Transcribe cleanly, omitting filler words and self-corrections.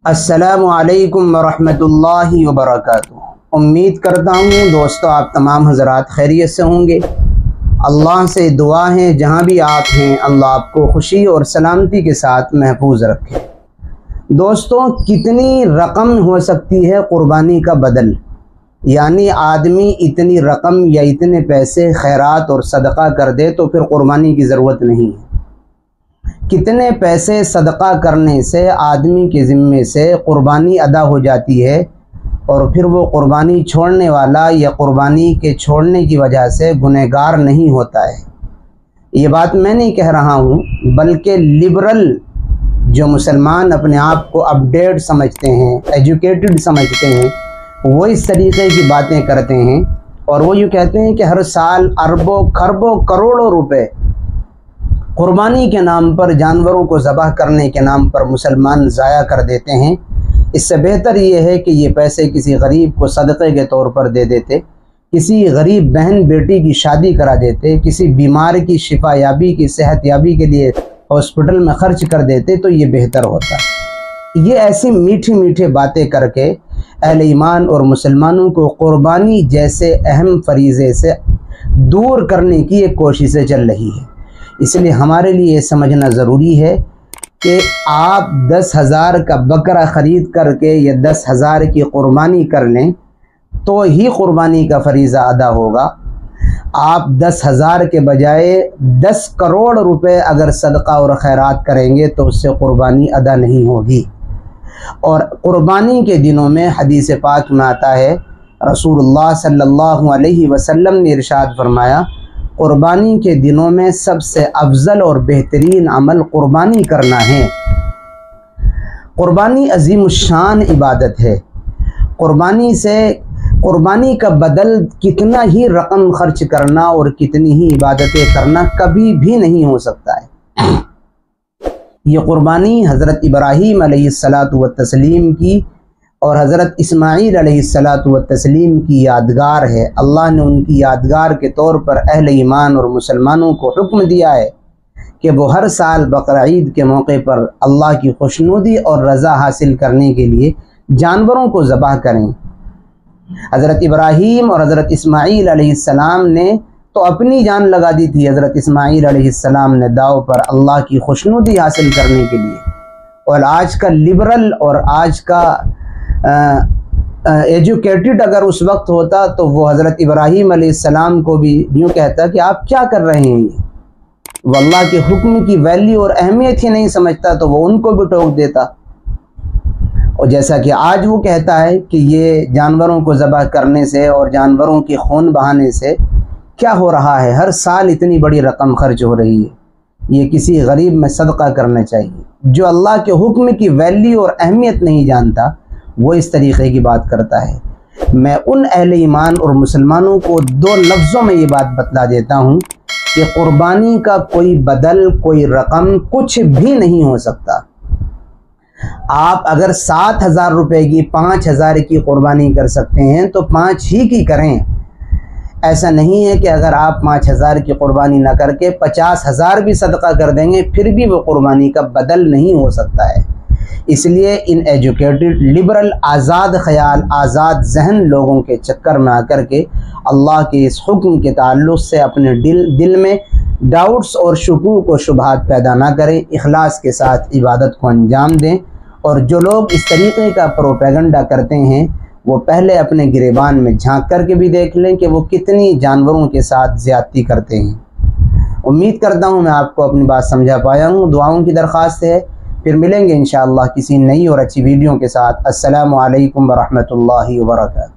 السلام علیکم ورحمۃ اللہ وبرکاتہ۔ امید کرتا ہوں دوستو آپ تمام حضرات خیریت سے ہوں گے۔ اللہ سے دعا ہے جہاں بھی آپ ہیں اللہ آپ کو خوشی اور سلامتی کے ساتھ محفوظ رکھے۔ دوستو کتنی رقم ہو سکتی ہے قربانی کا بدل؟ یعنی آدمی اتنی رقم یا اتنے پیسے خیرات اور صدقہ کر دے تو پھر قربانی کی ضرورت نہیں ہے۔ کتنے پیسے صدقہ کرنے سے آدمی کے ذمے سے قربانی ادا ہو جاتی ہے اور پھر وہ قربانی چھوڑنے والا یا قربانی کے چھوڑنے کی وجہ سے گنہگار نہیں ہوتا ہے۔ یہ بات میں نہیں کہہ رہا ہوں بلکہ لبرل جو مسلمان اپنے آپ کو اپڈیٹ سمجھتے ہیں، ایجوکیٹڈ سمجھتے ہیں، وہ اس طریقے کی باتیں کرتے ہیں اور وہ یوں کہتے ہیں کہ ہر سال اربوں خربوں کروڑوں روپے قربانی کے نام پر، جانوروں کو ذبح کرنے کے نام پر مسلمان ضائع کر دیتے ہیں۔ اس سے بہتر یہ ہے کہ یہ پیسے کسی غریب کو صدقے کے طور پر دے دیتے، کسی غریب بہن بیٹی کی شادی کرا دیتے، کسی بیمار کی شفا یابی کی صحت یابی کے لیے ہاسپٹل میں خرچ کر دیتے تو یہ بہتر ہوتا ہے۔ یہ ایسی میٹھی میٹھی باتیں کر کے اہل ایمان اور مسلمانوں کو قربانی جیسے اہم فریضے سے دور کرنے کی ایک کوششیں چل رہی ہے۔ اس لیے ہمارے لیے یہ سمجھنا ضروری ہے کہ آپ 10,000 کا بکرا خرید کر کے یا 10,000 کی قربانی کر لیں تو ہی قربانی کا فریضہ ادا ہوگا۔ آپ 10,000 کے بجائے 10 کروڑ روپے اگر صدقہ اور خیرات کریں گے تو اس سے قربانی ادا نہیں ہوگی۔ اور قربانی کے دنوں میں حدیث پاک میں آتا ہے، رسول اللہ صلی اللہ علیہ وسلم نے ارشاد فرمایا، قربانی کے دنوں میں سب سے افضل اور بہترین عمل قربانی کرنا ہے۔ قربانی عظیم الشان عبادت ہے۔ قربانی کا بدل کتنا ہی رقم خرچ کرنا اور کتنی ہی عبادتیں کرنا کبھی بھی نہیں ہو سکتا ہے۔ یہ قربانی حضرت ابراہیم علیہ السلام کی اور حضرت اسماعیل علیہ السلام کی یادگار ہے۔ اللہ نے ان کی یادگار کے طور پر اہل ایمان اور مسلمانوں کو حکم دیا ہے کہ وہ ہر سال بقرعید کے موقع پر اللہ کی خوشنودی اور رضا حاصل کرنے کے لیے جانوروں کو ذبح کریں۔ حضرت ابراہیم اور حضرت اسماعیل علیہ السلام نے تو اپنی جان لگا دی تھی، حضرت اسماعیل علیہ السلام نے داؤ پر اللہ کی خوشنودی حاصل کرنے کے لیے۔ اور آج کا لبرل اور آج کا ایجوکیٹڈ اگر اس وقت ہوتا تو وہ حضرت ابراہیم علیہ السلام کو بھی یوں کہتا کہ آپ کیا کر رہے ہیں، وہ اللہ کے حکم کی ویلیو اور اہمیت ہی نہیں سمجھتا تو وہ ان کو بھی ٹوک دیتا۔ اور جیسا کہ آج وہ کہتا ہے کہ یہ جانوروں کو ذبح کرنے سے اور جانوروں کی خون بہانے سے کیا ہو رہا ہے، ہر سال اتنی بڑی رقم خرچ ہو رہی ہے، یہ کسی غریب میں صدقہ کرنا چاہیے۔ جو اللہ کے حکم کی ویلیو اور اہمیت نہیں جانتا وہ اس طریقے کی بات کرتا ہے۔ میں ان اہل ایمان اور مسلمانوں کو 2 لفظوں میں یہ بات بتلا دیتا ہوں کہ قربانی کا کوئی بدل، کوئی رقم کچھ بھی نہیں ہو سکتا۔ آپ اگر 7,000 روپے کی 5,000 کی قربانی کر سکتے ہیں تو 5 ہی کی کریں۔ ایسا نہیں ہے کہ اگر آپ 5,000 کی قربانی نہ کر کے 50,000 بھی صدقہ کر دیں گے پھر بھی وہ قربانی کا بدل نہیں ہو سکتا ہے۔ اس لیے ان ایجوکیٹڈ لبرل آزاد خیال آزاد ذہن لوگوں کے چکر میں آ کر کے اللہ کے اس حکم کے تعلق سے اپنے دل میں ڈاؤٹس اور شکوک و شبہات پیدا نہ کریں، اخلاص کے ساتھ عبادت کو انجام دیں۔ اور جو لوگ اس طریقے کا پروپیگنڈا کرتے ہیں وہ پہلے اپنے گریبان میں جھانک کر کے بھی دیکھ لیں کہ وہ کتنی جانوروں کے ساتھ زیادتی کرتے ہیں۔ امید کرتا ہوں میں آپ کو اپنی بات سمجھا پایا ہوں۔ دعاؤں کی درخواست ہے، پھر ملیں گے انشاءاللہ کسی نئی اور اچھی ویڈیو کے ساتھ۔ السلام علیکم ورحمۃ اللہ وبرکاتہ۔